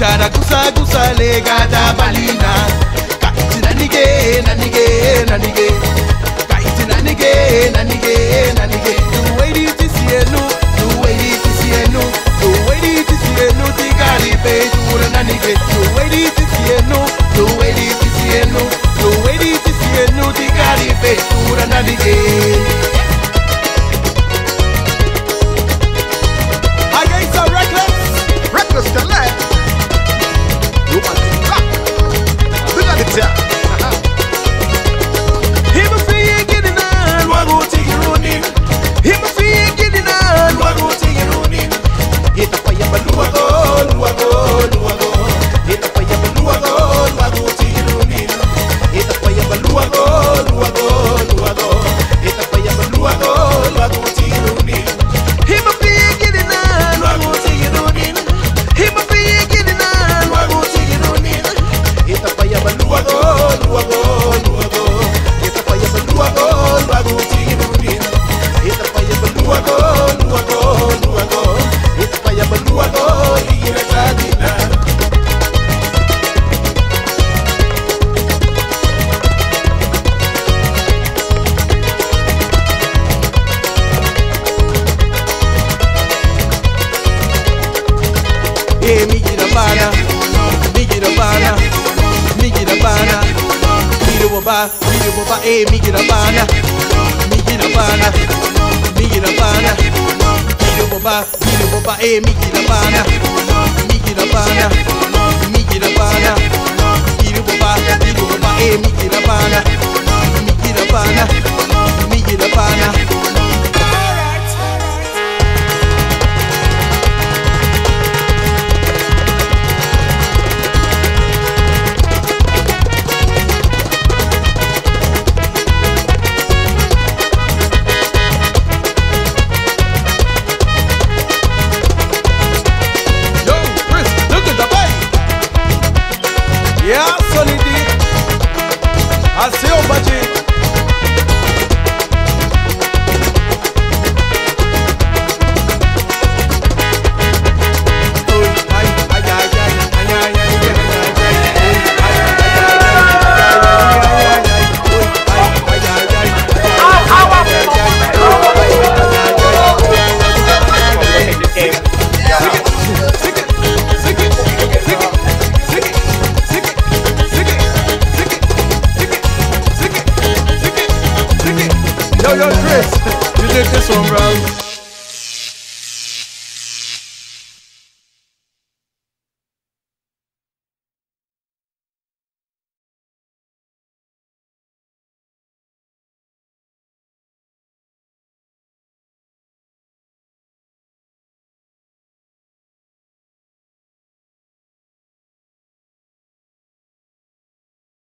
Chara gusa gusa le gata balina. Kaiti nanige nanige nanige. Kaiti nanige nanige nanige. The way it is here no, the way it is here no, the way it is here no. Tigari pe tura nanige. The way it is here no, the way it is here no, the way it is here no. Tigari pe tura nanige. Reckless to let you want to rock. Look at the top. Him a fee getting on, wago take your own in. Him a fee getting on, wago take your own in. Hit the fire, but luago, luago, luago. Hit the fire, but luago, luago, take your own in. Hit the fire, but luago, luago, luago. Hit the fire, but luago, luago, take your own in. Him a fee getting on, wago take your own in. Him a fee getting on, wago take your own in. Hit the fire, but luago, luago, luago. Hit the fire, but luago, luago, take your own in. Hit the fire, but luago, luago, luago. Hit the fire, but luago, take your own. Hey, me get a bana, me get a bana, me get a bana. Hey, me get a bana, me get a bana, me get a bana. Hey, me get a bana, me get a bana, me get a bana. Hey, me get a bana, me get a bana, me get a bana. Yeah, Sonny D. I see you, budgie. Yo, Chris, you did this one, bro.